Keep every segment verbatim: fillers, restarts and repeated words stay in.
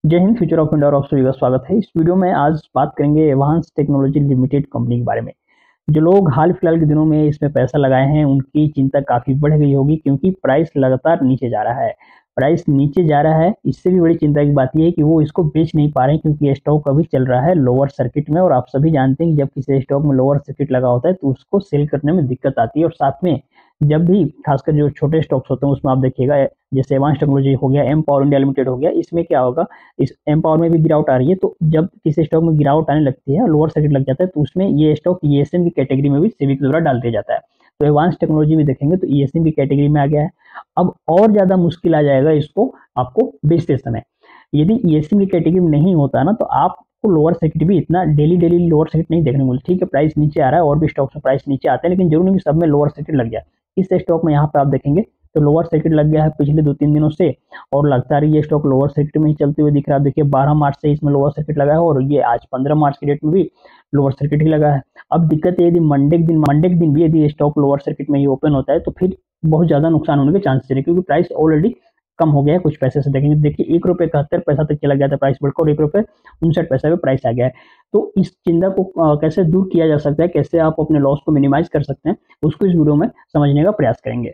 जय Hind. Future of India और आप सभी का स्वागत है। इस वीडियो में आज बात करेंगे एडवांस टेक्नोलॉजी लिमिटेड कंपनी के बारे में। जो लोग हाल फिलहाल के दिनों में इसमें पैसा लगाए हैं उनकी चिंता काफ़ी बढ़ गई होगी, क्योंकि प्राइस लगातार नीचे जा रहा है। प्राइस नीचे जा रहा है, इससे भी बड़ी चिंता की बात यह है कि वो इसको बेच नहीं पा रहे हैं, क्योंकि स्टॉक अभी चल रहा है लोअर सर्किट में। और आप सभी जानते हैं कि जब किसी स्टॉक में लोअर सर्किट लगा होता है तो उसको सेल करने में दिक्कत आती है। और साथ में जब भी खासकर जो छोटे स्टॉक्स होते हैं उसमें आप देखिएगा, जैसे एडवांस टेक्नोलॉजी हो गया, एम पावर इंडिया लिमिटेड हो गया, इसमें क्या होगा, इस एम पावर में भी गिरावट आ रही है। तो जब किसी स्टॉक में गिरावट आने लगती है, लोअर सर्किट लग जाता है, तो उसमें ये स्टॉक ई एस एम की कैटेगरी में भी सेबी के द्वारा डाल दिया जाता है। तो एडवांस टेक्नोलॉजी में देखेंगे तो ई एस एम की कैटेगरी में आ गया है। अब और ज्यादा मुश्किल आ जाएगा इसको आपको बेचते समय। यदि ई एस एम की कैटेगरी में नहीं होता ना, तो आपको लोअर सर्किट भी इतना डेली डेली लोअर सर्किट नहीं देखने को मिलता। ठीक है, प्राइस नीचे आ रहा है और भी स्टॉक्स में प्राइस नीचे आते हैं, लेकिन जरूर नहीं कि सब में लोअर सर्किट लग जाए। इस स्टॉक में यहाँ पे आप देखेंगे तो लोअर सर्किट लग गया है पिछले दो तीन दिनों से, और लगता है ये स्टॉक लोअर सर्किट में ही चलते हुए दिख रहा है। देखिए बारह मार्च से इसमें लोअर सर्किट लगा है और ये आज पंद्रह मार्च की डेट में भी लोअर सर्किट ही लगा है। अब दिक्कत है, यदि मंडे के दिन मंडे के दिन भी यदि स्टॉक लोअर सर्किट में ही ओपन होता है तो फिर बहुत ज्यादा नुकसान होने के चांसेस है, क्योंकि प्राइस ऑलरेडी कम हो गया है कुछ पैसे से। देखेंगे देखिए एक रुपये इकहत्तर पैसा तक चला गया था प्राइस बढ़कर, और एक रुपये उनसठ पैसा पे प्राइस आ गया है। तो इस चिंता को कैसे दूर किया जा सकता है, कैसे आप अपने लॉस को मिनिमाइज कर सकते हैं, उसको इस वीडियो में समझने का प्रयास करेंगे।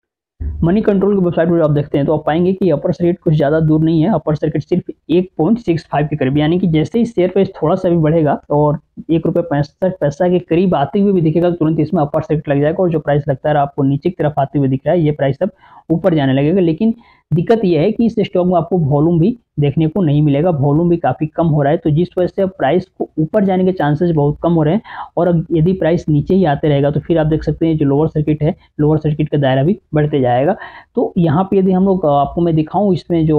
मनी कंट्रोल की वेबसाइट पर आप देखते हैं तो आप पाएंगे कि अपर सर्किट कुछ ज़्यादा दूर नहीं है। अपर सर्किट सिर्फ एक पॉइंट सिक्स फाइव के करीब, यानी कि जैसे ही शेयर प्राइस थोड़ा सा भी बढ़ेगा और एक रुपये पैंसठ पैसा के करीब आते हुए भी दिखेगा, तो तुरंत इसमें अपर सर्किट लग जाएगा। और जो प्राइस लगता है आपको नीचे की तरफ आते हुए दिख रहा है, ये प्राइस अब ऊपर जाने लगेगा। लेकिन दिक्कत यह है कि इस स्टॉक में आपको वॉल्यूम भी देखने को नहीं मिलेगा, वॉल्यूम भी काफ़ी कम हो रहा है। तो जिस वजह से अब प्राइस को ऊपर जाने के चांसेस बहुत कम हो रहे हैं। और अब यदि प्राइस नीचे ही आते रहेगा तो फिर आप देख सकते हैं जो लोअर सर्किट है, लोअर सर्किट का दायरा भी बढ़ते जाएगा। तो यहाँ पे यदि हम लोग आपको मैं दिखाऊं, इसमें जो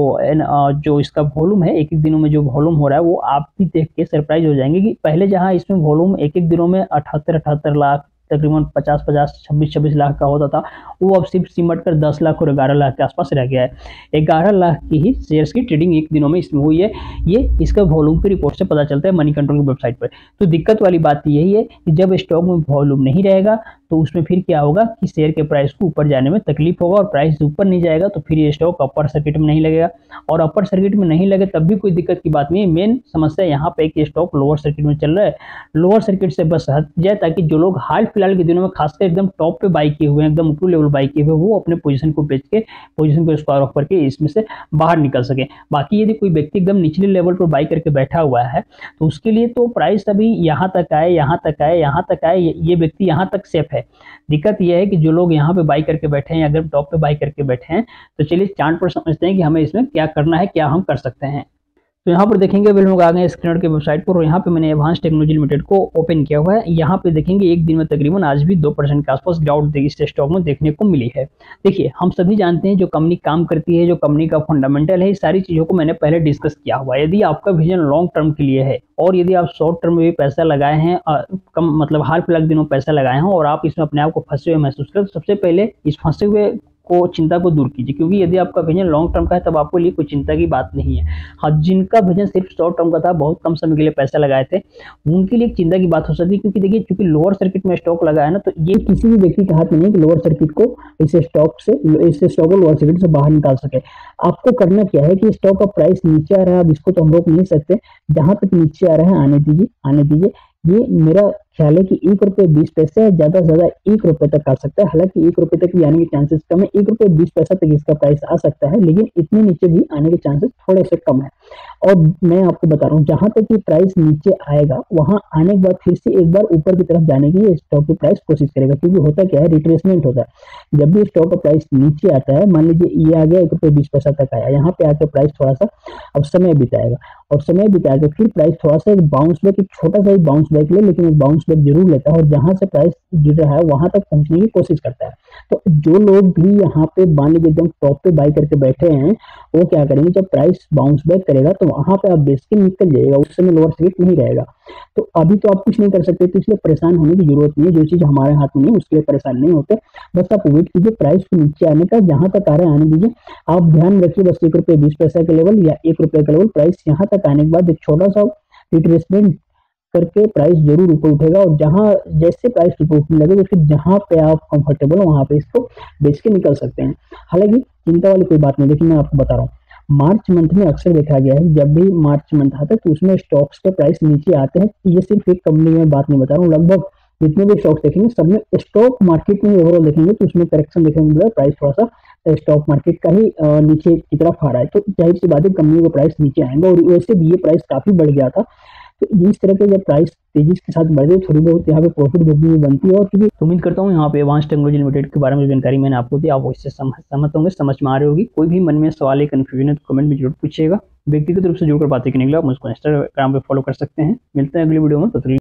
जो इसका वॉल्यूम है, एक एक दिनों में जो वॉल्यूम हो रहा है, वो आप भी देख के सरप्राइज हो जाएंगे कि पहले जहाँ इसमें वॉल्यूम एक एक दिनों में अठहत्तर अठहत्तर लाख, तकरीबन पचास पचास छब्बीस छब्बीस लाख का होता था, वो अब सिर्फ सिमट कर दस लाख और ग्यारह लाख के आसपास रह गया है। ग्यारह लाख की ही शेयर्स की ट्रेडिंग एक दिनों में इसमें हुई है। ये इसका वॉल्यूम की रिपोर्ट से पता चलता है मनी कंट्रोल की वेबसाइट पर। तो दिक्कत वाली बात यही है कि जब स्टॉक में वॉल्यूम नहीं रहेगा तो उसमें फिर क्या होगा कि शेयर के प्राइस को ऊपर जाने में तकलीफ होगा, और प्राइस ऊपर नहीं जाएगा तो फिर ये स्टॉक अपर सर्किट में नहीं लगेगा। और अपर सर्किट में नहीं लगे तब भी कोई दिक्कत की बात नहीं है। मेन समस्या यहाँ पे कि स्टॉक लोअर सर्किट में चल रहा है, लोअर सर्किट से बस हट जाए, ताकि जो लोग हाल फिलहाल के दिनों में खासकर एकदम टॉप पे बाई किए हुए हैं, एकदम ऊपर लेवल बाई किए हुए, वो अपने पोजीशन को बेच के पोजीशन को स्क्वायर ऑफ करके इसमें से बाहर निकल सके। बाकी यदि कोई व्यक्ति एकदम निचले लेवल पर बाई करके बैठा हुआ है तो उसके लिए तो प्राइस अभी यहाँ तक आए यहाँ तक आए यहाँ तक आए ये व्यक्ति यहाँ तक सेफ है। दिक्कत यह है कि जो लोग यहाँ पे बाई करके बैठे हैं या अगर टॉप पे बाई करके बैठे हैं, तो चलिए चार्ट पर समझते हैं कि हमें इसमें क्या करना है, क्या हम कर सकते हैं। तो यहाँ पर देखेंगे अभी लोग आ गए स्क्रीनर के वेबसाइट पर, और यहाँ पे मैंने एडवांस टेक्नोलॉजी लिमिटेड को ओपन किया हुआ है। यहाँ पे देखेंगे एक दिन में तकरीबन आज भी दो परसेंट के आसपास गिरावट इस स्टॉक में देखने को मिली है। देखिए हम सभी जानते हैं जो कंपनी काम करती है, जो कंपनी का फंडामेंटल है, इस सारी चीज़ों को मैंने पहले डिस्कस किया हुआ है। यदि आपका विजन लॉन्ग टर्म के लिए है और यदि आप शॉर्ट टर्म में भी पैसा लगाए हैं, कम मतलब हाल फिलहाल दिनों पैसा लगाए हैं और आप इसमें अपने आप को फंसे हुए महसूस करें, तो सबसे पहले इस फंसे हुए को चिंता को दूर कीजिए। क्योंकि यदि आपका विजन लॉन्ग टर्म का है तब आपको लिए कोई चिंता की बात नहीं है। हाँ, जिनका विजन सिर्फ शॉर्ट टर्म का था, बहुत कम समय के लिए पैसा लगाए थे, उनके लिए चिंता की बात हो सकती है। क्योंकि देखिए चूंकि लोअर सर्किट में स्टॉक लगा है ना, तो ये किसी भी व्यक्ति के हाथ में नहीं कि लोअर सर्किट को इस स्टॉक से इस स्टॉक को लोअर सर्किट से बाहर निकाल सके। आपको करना क्या है कि स्टॉक का प्राइस नीचे आ रहा है, अब इसको तो हम रोक नहीं सकते, जहां तक नीचे आ रहा है आने दीजिए आने दीजिए। ये मेरा ख्याल है कि एक रुपये बीस पैसे है, ज्यादा से ज्यादा एक रुपये तक आ सकता है। हालांकि एक रुपये तक भी आने के चांसेस कम है, एक रुपये बीस पैसा तक इसका प्राइस आ सकता है, लेकिन इतने नीचे भी आने के चांसेस थोड़े से कम है। और मैं आपको बता रहा हूँ, जहां तक ये प्राइस नीचे आएगा वहां आने के बाद फिर से एक बार ऊपर की तरफ जाने की स्टॉक की प्राइस कोशिश करेगा। क्योंकि होता क्या है, रिट्रेसमेंट होता है। जब भी स्टॉक का प्राइस नीचे आता है, मान लीजिए ये आ गया एक रुपये बीस पैसा तक आया, यहाँ पे आकर प्राइस थोड़ा सा अब समय बिताएगा, और समय बिताएगा फिर प्राइस थोड़ा सा एक बाउंस बैक, एक छोटा सा एक बाउंस बैक ले, लेकिन एक बाउंस बैक जरूर लेता है और जहां से प्राइस गिर रहा है वहां तक पहुंचने की कोशिश करता है। तो जो लोग भी यहाँ पे मान लीजिए एकदम टॉप पे बाई करके बैठे हैं, वो क्या करेंगे, जब प्राइस बाउंस बैक करेगा तो वहां पे आप बेच के निकल जाएगा, उस समय लोअर सर्किट नहीं रहेगा। तो अभी तो आप कुछ नहीं कर सकते, तो इसलिए परेशान होने की जरूरत नहीं है। जो चीज हमारे हाथ में नहीं उसके लिए परेशान नहीं होते, बस आप वेट कीजिए प्राइस को नीचे आने का, जहां तक आ रहा है आने दीजिए। आप ध्यान रखिए बस एक रुपये बीस पैसा के लेवल या एक रुपये का लेवल, प्राइस यहाँ तक आने के बाद एक छोटा सा रिट्रेसमेंट करके प्राइस जरूर ऊपर उठेगा, और जहां जैसे प्राइस ऊपर उठने लगे तो फिर जहां पे आप कंफर्टेबल हो वहां पे इसको बेच के निकल सकते हैं। हालांकि चिंता वाली कोई बात नहीं। देखिए मैं आपको बता रहा हूँ, मार्च मंथ में अक्सर देखा गया है, जब भी मार्च मंथ आता है तो उसमें स्टॉक्स के प्राइस नीचे आते हैं। ये सिर्फ एक कंपनी में बात नहीं बता रहा हूँ, लगभग जितने भी स्टॉक्स देखेंगे सब में स्टॉक मार्केट में ओवरऑल देखेंगे तो उसमें करेक्शन देखने को मिला, प्राइस थोड़ा सा स्टॉक मार्केट का ही अ, नीचे की तरफ आ रहा है। तो जाहिर सी बात है कंपनी का प्राइस नीचे आएगा, और वैसे भी ये प्राइस काफी बढ़ गया था। तो इस तरह के जब प्राइस तेजी के साथ बढ़ते हैं, थोड़ी बहुत यहाँ पे प्रॉफिट बुकिंग भी बनती है। और क्योंकि उम्मीद करता हूँ यहाँ पे एडवांस टेक्नोलॉजी लिमिटेड के बारे में जानकारी मैंने आपको दी, आप इससे सहमत होंगे, समझ में आ रही होगी। कोई भी मन में सवाल है, कंफ्यूजन है तो कमेंट में जरूर पूछिएगा। व्यक्तिगत रूप से जुड़कर बातें करने के लिए आप मुझको इंस्टाग्राम पे फॉलो कर सकते हैं। मिलते हैं अगली वीडियो में, तो